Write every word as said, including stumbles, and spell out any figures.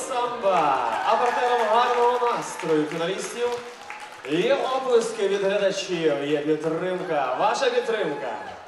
самба. А партнером гарного настрою фіналістів є оплески від глядачів, є підтримка, ваша підтримка.